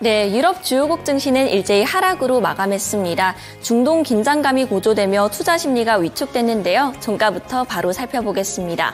네, 유럽 주요국 증시는 일제히 하락으로 마감했습니다. 중동 긴장감이 고조되며 투자 심리가 위축됐는데요. 종가부터 바로 살펴보겠습니다.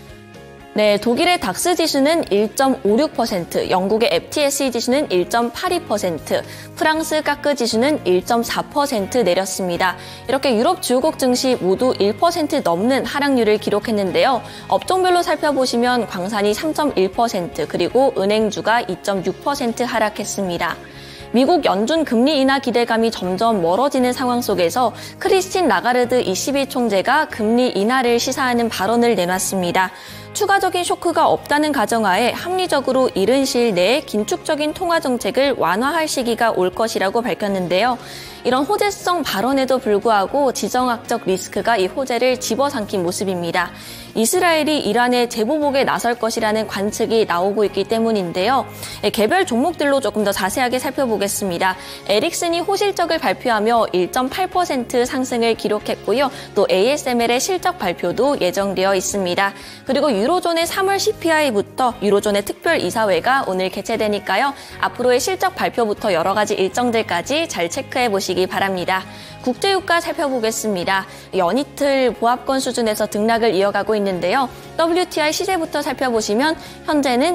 네, 독일의 닥스 지수는 1.56%, 영국의 FTSE 지수는 1.82%, 프랑스 까크 지수는 1.4% 내렸습니다. 이렇게 유럽 주요국 증시 모두 1% 넘는 하락률을 기록했는데요. 업종별로 살펴보시면 광산이 3.1%, 그리고 은행주가 2.6% 하락했습니다. 미국 연준 금리 인하 기대감이 점점 멀어지는 상황 속에서 크리스틴 라가르드 ECB 총재가 금리 인하를 시사하는 발언을 내놨습니다. 추가적인 쇼크가 없다는 가정하에 합리적으로 이른 시일 내에 긴축적인 통화 정책을 완화할 시기가 올 것이라고 밝혔는데요. 이런 호재성 발언에도 불구하고 지정학적 리스크가 이 호재를 집어삼킨 모습입니다. 이스라엘이 이란의 재보복에 나설 것이라는 관측이 나오고 있기 때문인데요. 개별 종목들로 조금 더 자세하게 살펴보겠습니다. 에릭슨이 호실적을 발표하며 1.8% 상승을 기록했고요. 또 ASML의 실적 발표도 예정되어 있습니다. 그리고 유로존의 3월 CPI부터 유로존의 특별이사회가 오늘 개최되니까요. 앞으로의 실적 발표부터 여러 가지 일정들까지 잘 체크해 보시기 바랍니다. 국제유가 살펴보겠습니다. 연이틀 보합권 수준에서 등락을 이어가고 있는데요. WTI 시세부터 살펴보시면 현재는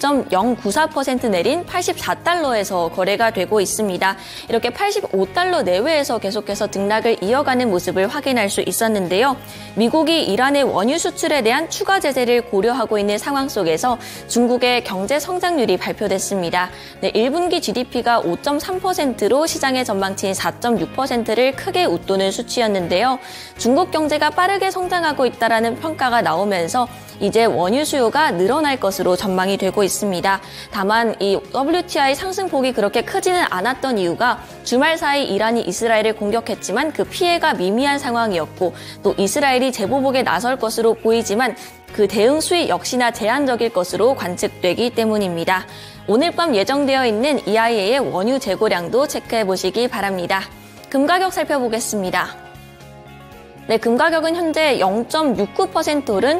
0.094% 내린 84달러에서 거래가 되고 있습니다. 이렇게 85달러 내외에서 계속해서 등락을 이어가는 모습을 확인할 수 있었는데요. 미국이 이란의 원유 수출에 대한 추가 제재를 고려하고 있는 상황 속에서 중국의 경제 성장률이 발표됐습니다. 네, 1분기 GDP가 5.3%로 시장의 전망치인 4.6%를 크게 웃도는 수치였는데요. 중국 경제가 빠르게 성장하고 있다는 평가가 나오면서 이제 원유 수요가 늘어날 것으로 전망이 되고 있습니다. 다만 이 WTI 상승폭이 그렇게 크지는 않았던 이유가 주말 사이 이란이 이스라엘을 공격했지만 그 피해가 미미한 상황이었고 또 이스라엘이 재보복에 나설 것으로 보이지만 그 대응 수위 역시나 제한적일 것으로 관측되기 때문입니다. 오늘 밤 예정되어 있는 EIA의 원유 재고량도 체크해 보시기 바랍니다. 금 가격 살펴보겠습니다. 네, 금 가격은 현재 0.69% 오른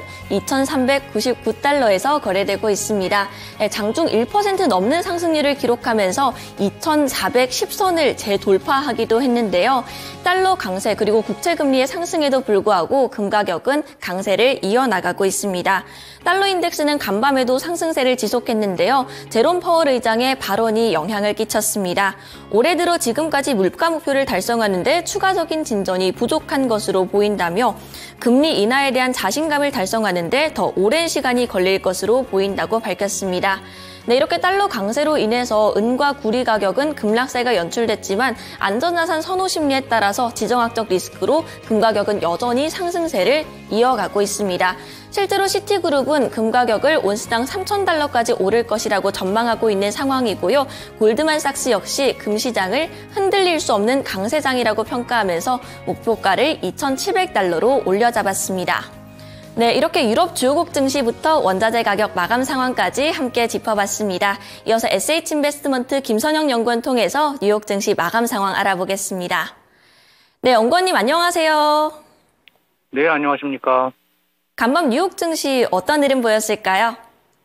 2,399달러에서 거래되고 있습니다. 장중 1% 넘는 상승률을 기록하면서 2,410선을 재돌파하기도 했는데요. 달러 강세 그리고 국채금리의 상승에도 불구하고 금 가격은 강세를 이어나가고 있습니다. 달러 인덱스는 간밤에도 상승세를 지속했는데요. 제롬 파월 의장의 발언이 영향을 끼쳤습니다. 올해 들어 지금까지 물가 목표를 달성하는 데 추가적인 진전이 부족한 것으로 보인다며 금리 인하에 대한 자신감을 달성하는 데 더 오랜 시간이 걸릴 것으로 보인다고 밝혔습니다. 네, 이렇게 달러 강세로 인해서 은과 구리 가격은 급락세가 연출됐지만 안전자산 선호 심리에 따라서 지정학적 리스크로 금 가격은 여전히 상승세를 이어가고 있습니다. 실제로 시티그룹은 금 가격을 온스당 3,000달러까지 오를 것이라고 전망하고 있는 상황이고요. 골드만삭스 역시 금 시장을 흔들릴 수 없는 강세장이라고 평가하면서 목표가를 2,700달러로 올려잡았습니다. 네, 이렇게 유럽 주요국 증시부터 원자재 가격 마감 상황까지 함께 짚어봤습니다. 이어서 SH인베스트먼트 김선영 연구원 통해서 뉴욕 증시 마감 상황 알아보겠습니다. 네, 연구원님 안녕하세요. 네, 안녕하십니까. 간밤 뉴욕 증시 어떤 흐름 보였을까요?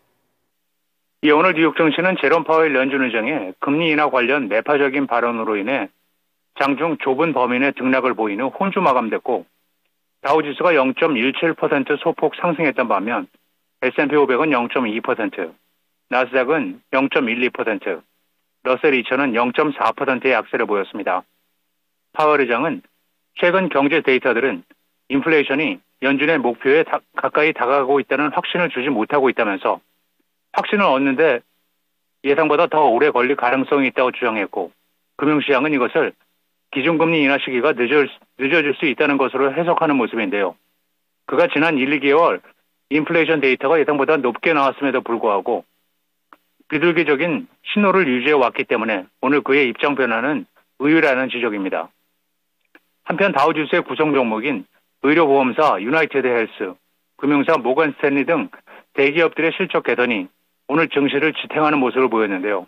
예, 오늘 뉴욕 증시는 제롬 파웰 연준 의장의 금리 인하 관련 매파적인 발언으로 인해 장중 좁은 범위 내 등락을 보이는 혼주 마감됐고 다우지수가 0.17% 소폭 상승했던 반면 S&P 500은 0.2%, 나스닥은 0.12%, 러셀 2000은 0.4%의 약세를 보였습니다. 파월 의장은 최근 경제 데이터들은 인플레이션이 연준의 목표에 가까이 다가가고 있다는 확신을 주지 못하고 있다면서 확신을 얻는데 예상보다 더 오래 걸릴 가능성이 있다고 주장했고 금융시장은 이것을 기준금리 인하 시기가 늦어질 수 있다는 것으로 해석하는 모습인데요. 그가 지난 1, 2개월 인플레이션 데이터가 예상보다 높게 나왔음에도 불구하고 비둘기적인 신호를 유지해 왔기 때문에 오늘 그의 입장 변화는 의외라는 지적입니다. 한편 다우지수의 구성 종목인 의료보험사 유나이티드 헬스, 금융사 모건 스탠리 등 대기업들의 실적 개선이 오늘 증시를 지탱하는 모습을 보였는데요.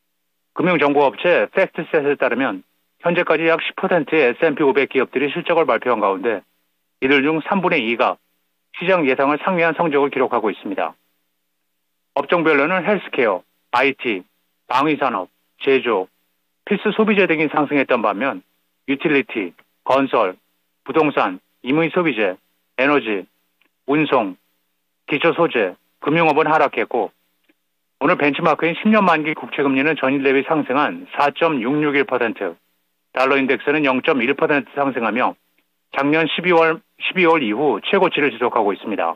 금융정보업체 팩트셋에 따르면 현재까지 약 10%의 S&P 500 기업들이 실적을 발표한 가운데 이들 중 3분의 2가 시장 예상을 상회한 성적을 기록하고 있습니다. 업종별로는 헬스케어, IT, 방위산업, 제조, 필수 소비재 등이 상승했던 반면 유틸리티, 건설, 부동산, 임의 소비재, 에너지, 운송, 기초 소재, 금융업은 하락했고 오늘 벤치마크인 10년 만기 국채금리는 전일 대비 상승한 4.661%, 달러 인덱스는 0.1% 상승하며 작년 12월 이후 최고치를 지속하고 있습니다.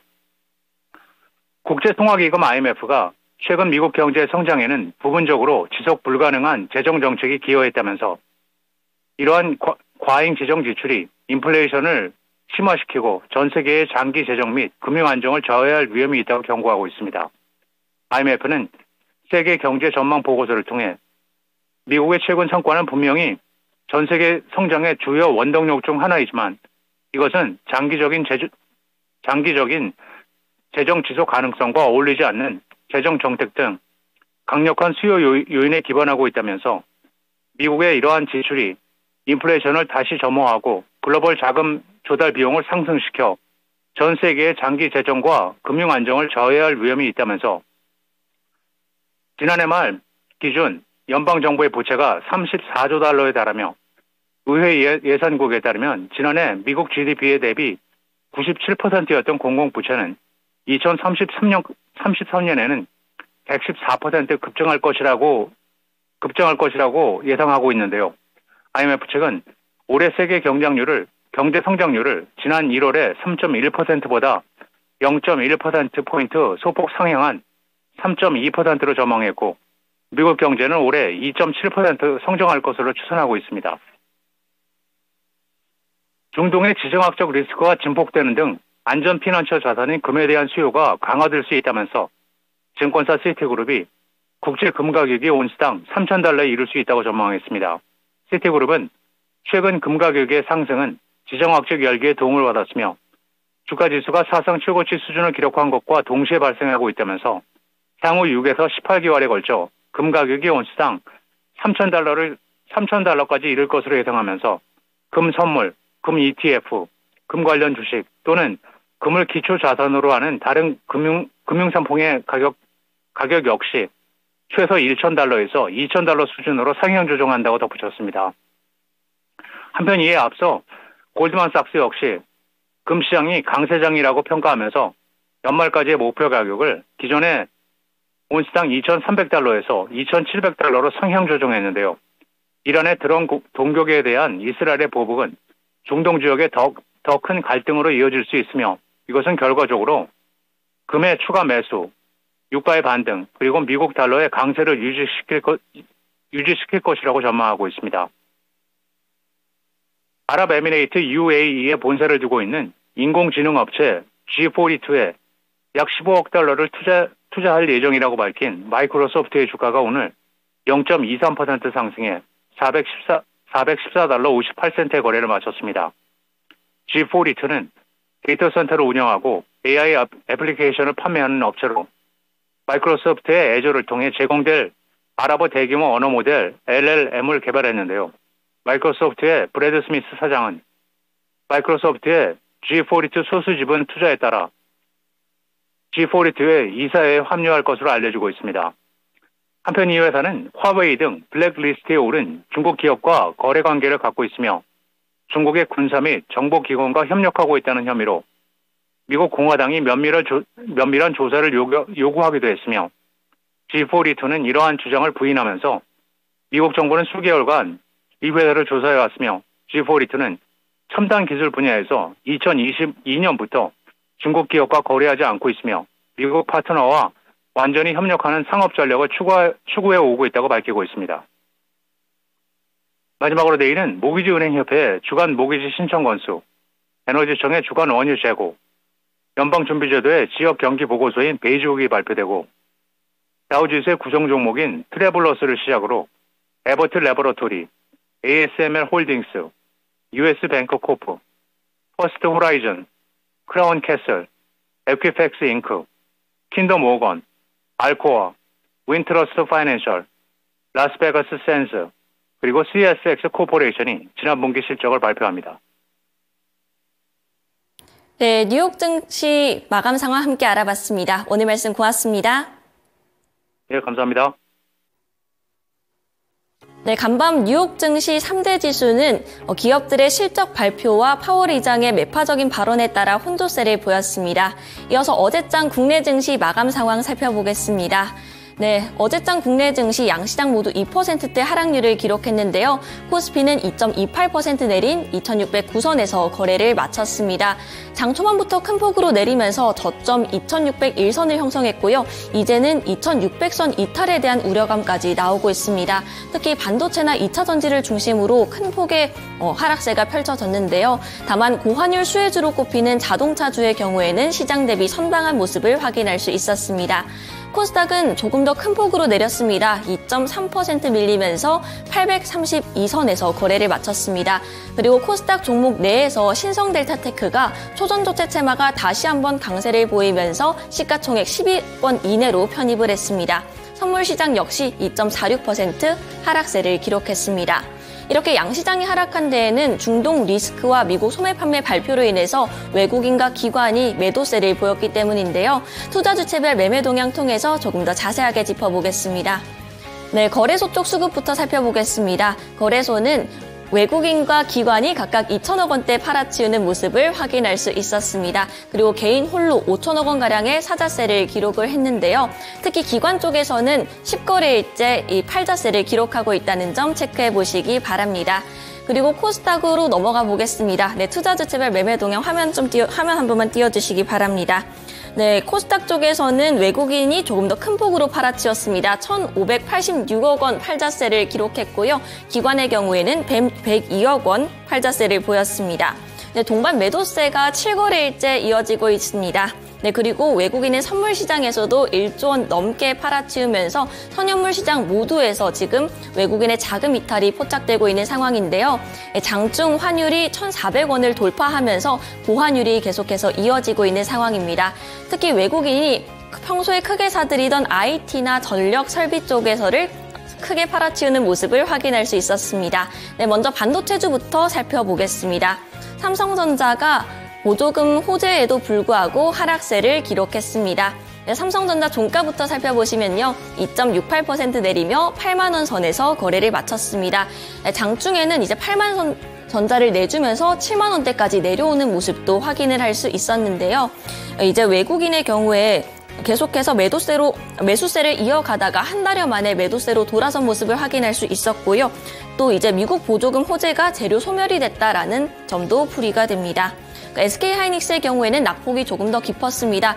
국제통화기금 IMF가 최근 미국 경제 성장에는 부분적으로 지속 불가능한 재정 정책이 기여했다면서 이러한 과잉 재정 지출이 인플레이션을 심화시키고 전 세계의 장기 재정 및 금융 안정을 저해할 위험이 있다고 경고하고 있습니다. IMF는 세계 경제 전망 보고서를 통해 미국의 최근 성과는 분명히 전 세계 성장의 주요 원동력 중 하나이지만 이것은 장기적인 재정 지속 가능성과 어울리지 않는 재정 정책 등 강력한 수요 요인에 기반하고 있다면서 미국의 이러한 지출이 인플레이션을 다시 점호하고 글로벌 자금 조달 비용을 상승시켜 전 세계의 장기 재정과 금융 안정을 저해할 위험이 있다면서 지난해 말 기준 연방정부의 부채가 34조 달러에 달하며 의회 예산국에 따르면 지난해 미국 GDP에 대비 97%였던 공공부채는 2033년에는 114% 급증할 것이라고 예상하고 있는데요. IMF 측은 올해 세계 경제 성장률을 지난 1월에 3.1%보다 0.1%포인트 소폭 상향한 3.2%로 전망했고 미국 경제는 올해 2.7% 성장할 것으로 추산하고 있습니다. 중동의 지정학적 리스크가 증폭되는 등 안전 피난처 자산인 금에 대한 수요가 강화될 수 있다면서 증권사 시티그룹이 국제 금 가격이 온스당 3,000달러에 이를 수 있다고 전망했습니다. 시티그룹은 최근 금 가격의 상승은 지정학적 열기에 도움을 받았으며 주가 지수가 사상 최고치 수준을 기록한 것과 동시에 발생하고 있다면서 향후 6에서 18개월에 걸쳐 금 가격이 온스당 3,000달러까지 이를 것으로 예상하면서 금 선물, 금 ETF, 금 관련 주식 또는 금을 기초 자산으로 하는 다른 금융상품의 가격 역시 최소 1,000달러에서 2,000달러 수준으로 상향 조정한다고 덧붙였습니다. 한편 이에 앞서 골드만삭스 역시 금시장이 강세장이라고 평가하면서 연말까지의 목표 가격을 기존에 온스당 2,300달러에서 2,700달러로 상향 조정했는데요. 이란의 드론 동격에 대한 이스라엘의 보복은 중동 지역의 더 큰 갈등으로 이어질 수 있으며 이것은 결과적으로 금의 추가 매수, 유가의 반등, 그리고 미국 달러의 강세를 유지시킬 것이라고 전망하고 있습니다. 아랍에미레이트 UAE에 본사를 두고 있는 인공지능 업체 G42에 약 15억 달러를 투자할 예정이라고 밝힌 마이크로소프트의 주가가 오늘 0.23% 상승해 414달러 58센트의 거래를 마쳤습니다. G42는 데이터 센터를 운영하고 AI 애플리케이션을 판매하는 업체로 마이크로소프트의 애저를 통해 제공될 아랍어 대규모 언어 모델 LLM을 개발했는데요. 마이크로소프트의 브래드 스미스 사장은 마이크로소프트의 G42 소수 지분 투자에 따라 G42의 이사회에 합류할 것으로 알려지고 있습니다. 한편 이 회사는 화웨이 등 블랙리스트에 오른 중국 기업과 거래 관계를 갖고 있으며 중국의 군사 및 정보기관과 협력하고 있다는 혐의로 미국 공화당이 면밀한 조사를 요구하기도 했으며 G42는 이러한 주장을 부인하면서 미국 정부는 수개월간 이 회사를 조사해왔으며 G42는 첨단 기술 분야에서 2022년부터 중국 기업과 거래하지 않고 있으며 미국 파트너와 완전히 협력하는 상업 전략을 추구해 오고 있다고 밝히고 있습니다. 마지막으로 내일은 모기지은행협회의 주간 모기지 신청 건수, 에너지청의 주간 원유 재고, 연방준비제도의 지역 경기 보고서인 베이지국이 발표되고 다우지수의 구성 종목인 트래블러스를 시작으로 에버트 레버러토리, ASML 홀딩스, US 뱅크 코프, 퍼스트 호라이즌, 크라운 캐슬, 에퀴팩스 잉크, 킨덤 오건, 알코아, 윈트러스트 파이낸셜, 라스베가스 센스, 그리고 CSX 코퍼레이션이 지난 분기 실적을 발표합니다. 네, 뉴욕 증시 마감 상황 함께 알아봤습니다. 오늘 말씀 고맙습니다. 네, 감사합니다. 네, 간밤 뉴욕 증시 3대 지수는 기업들의 실적 발표와 파월 의장의 매파적인 발언에 따라 혼조세를 보였습니다. 이어서 어제장 국내 증시 마감 상황 살펴보겠습니다. 네, 어제장 국내 증시 양시장 모두 2%대 하락률을 기록했는데요. 코스피는 2.28% 내린 2609선에서 거래를 마쳤습니다. 장 초반부터 큰 폭으로 내리면서 저점 2601선을 형성했고요. 이제는 2600선 이탈에 대한 우려감까지 나오고 있습니다. 특히 반도체나 2차 전지를 중심으로 큰 폭의 하락세가 펼쳐졌는데요. 다만 고환율 수혜주로 꼽히는 자동차주의 경우에는 시장 대비 선방한 모습을 확인할 수 있었습니다. 코스닥은 조금 더 큰 폭으로 내렸습니다. 2.3% 밀리면서 832선에서 거래를 마쳤습니다. 그리고 코스닥 종목 내에서 신성델타테크가 초전조체체마가 다시 한번 강세를 보이면서 시가총액 10위권 이내로 편입을 했습니다. 선물시장 역시 2.46% 하락세를 기록했습니다. 이렇게 양시장이 하락한 데에는 중동 리스크와 미국 소매 판매 발표로 인해서 외국인과 기관이 매도세를 보였기 때문인데요. 투자주체별 매매 동향 통해서 조금 더 자세하게 짚어보겠습니다. 네, 거래소 쪽 수급부터 살펴보겠습니다. 거래소는 외국인과 기관이 각각 2천억 원대 팔아치우는 모습을 확인할 수 있었습니다. 그리고 개인 홀로 5천억 원가량의 사자세를 기록을 했는데요. 특히 기관 쪽에서는 10거래일째 이 팔자세를 기록하고 있다는 점 체크해 보시기 바랍니다. 그리고 코스닥으로 넘어가 보겠습니다. 네, 투자주체별 매매 동향 화면 한 번만 띄워주시기 바랍니다. 네, 코스닥 쪽에서는 외국인이 조금 더 큰 폭으로 팔아치웠습니다. 1,586억 원 팔자세를 기록했고요. 기관의 경우에는 102억 원 팔자세를 보였습니다. 네, 동반 매도세가 7거래일째 이어지고 있습니다. 네, 그리고 외국인의 선물 시장에서도 1조 원 넘게 팔아치우면서 선현물 시장 모두에서 지금 외국인의 자금 이탈이 포착되고 있는 상황인데요. 장중 환율이 1,400원을 돌파하면서 고환율이 계속해서 이어지고 있는 상황입니다. 특히 외국인이 평소에 크게 사들이던 IT나 전력 설비 쪽에서를 크게 팔아치우는 모습을 확인할 수 있었습니다. 네, 먼저 반도체주부터 살펴보겠습니다. 삼성전자가 보조금 호재에도 불구하고 하락세를 기록했습니다. 네, 삼성전자 종가부터 살펴보시면요. 2.68% 내리며 8만 원 선에서 거래를 마쳤습니다. 네, 장중에는 이제 8만 원 전자를 내주면서 7만 원대까지 내려오는 모습도 확인을 할 수 있었는데요. 이제 외국인의 경우에 계속해서 매수세를 이어가다가 한 달여 만에 매도세로 돌아선 모습을 확인할 수 있었고요. 또 이제 미국 보조금 호재가 재료 소멸이 됐다라는 점도 풀이가 됩니다. SK하이닉스의 경우에는 낙폭이 조금 더 깊었습니다.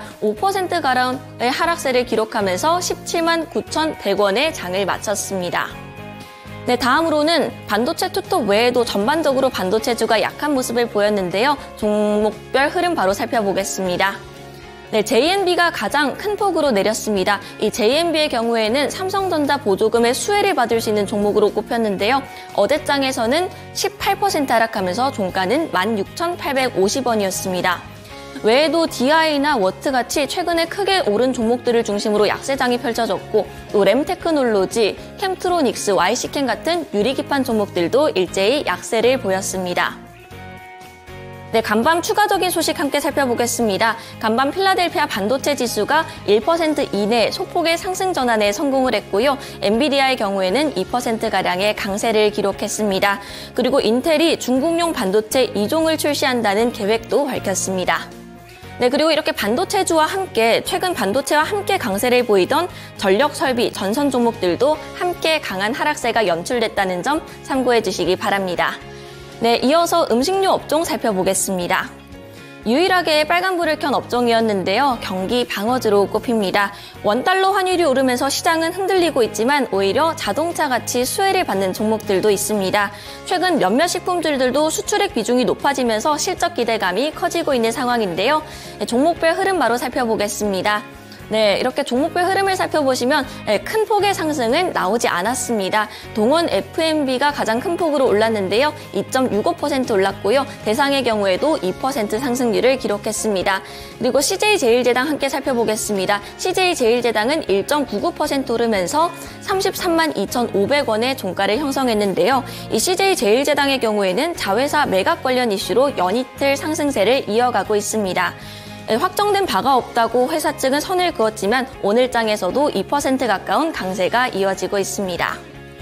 5%가량의 하락세를 기록하면서 17만 9,100원의 장을 마쳤습니다. 네, 다음으로는 반도체 투톱 외에도 전반적으로 반도체주가 약한 모습을 보였는데요. 종목별 흐름 바로 살펴보겠습니다. 네, JNB가 가장 큰 폭으로 내렸습니다. 이 JNB의 경우에는 삼성전자 보조금의 수혜를 받을 수 있는 종목으로 꼽혔는데요. 어제장에서는 18% 하락하면서 종가는 16,850원이었습니다. 외에도 DI나 워트같이 최근에 크게 오른 종목들을 중심으로 약세장이 펼쳐졌고 또 램테크놀로지, 캠트로닉스, YC캠 같은 유리기판 종목들도 일제히 약세를 보였습니다. 네, 간밤 추가적인 소식 함께 살펴보겠습니다. 간밤 필라델피아 반도체 지수가 1% 이내 소폭의 상승 전환에 성공을 했고요. 엔비디아의 경우에는 2%가량의 강세를 기록했습니다. 그리고 인텔이 중국용 반도체 2종을 출시한다는 계획도 밝혔습니다. 네, 그리고 이렇게 반도체주와 함께 최근 반도체와 함께 강세를 보이던 전력 설비, 전선 종목들도 함께 강한 하락세가 연출됐다는 점 참고해 주시기 바랍니다. 네, 이어서 음식료 업종 살펴보겠습니다. 유일하게 빨간불을 켠 업종이었는데요. 경기 방어주로 꼽힙니다. 원달러 환율이 오르면서 시장은 흔들리고 있지만 오히려 자동차같이 수혜를 받는 종목들도 있습니다. 최근 몇몇 식품주들도 수출액 비중이 높아지면서 실적 기대감이 커지고 있는 상황인데요. 종목별 흐름 바로 살펴보겠습니다. 네, 이렇게 종목별 흐름을 살펴보시면 큰 폭의 상승은 나오지 않았습니다. 동원 F&B가 가장 큰 폭으로 올랐는데요. 2.65% 올랐고요. 대상의 경우에도 2% 상승률을 기록했습니다. 그리고 CJ제일제당 함께 살펴보겠습니다. CJ제일제당은 1.99% 오르면서 33만 2,500원의 종가를 형성했는데요. 이 CJ제일제당의 경우에는 자회사 매각 관련 이슈로 연이틀 상승세를 이어가고 있습니다. 확정된 바가 없다고 회사 측은 선을 그었지만 오늘장에서도 2% 가까운 강세가 이어지고 있습니다.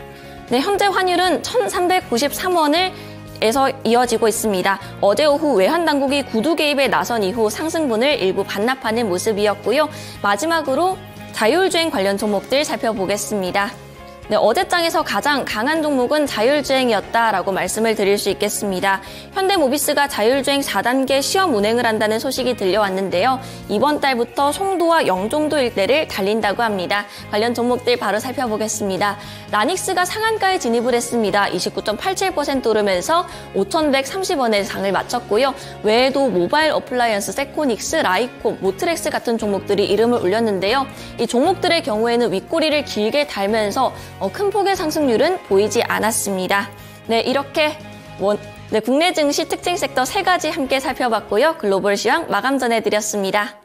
네, 현재 환율은 1,393원을 에서 이어지고 있습니다. 어제 오후 외환 당국이 구두 개입에 나선 이후 상승분을 일부 반납하는 모습이었고요. 마지막으로 자율주행 관련 종목들 살펴보겠습니다. 네, 어제장에서 가장 강한 종목은 자율주행이었다라고 말씀을 드릴 수 있겠습니다. 현대모비스가 자율주행 4단계 시험 운행을 한다는 소식이 들려왔는데요. 이번 달부터 송도와 영종도 일대를 달린다고 합니다. 관련 종목들 바로 살펴보겠습니다. 라닉스가 상한가에 진입을 했습니다. 29.87% 오르면서 5,130원에 장을 마쳤고요. 외에도 모바일 어플라이언스, 세코닉스, 라이콤, 모트렉스 같은 종목들이 이름을 올렸는데요. 이 종목들의 경우에는 윗꼬리를 길게 달면서 큰 폭의 상승률은 보이지 않았습니다. 네, 이렇게 국내 증시 특징 섹터 3가지 함께 살펴봤고요. 글로벌 시황 마감 전해드렸습니다.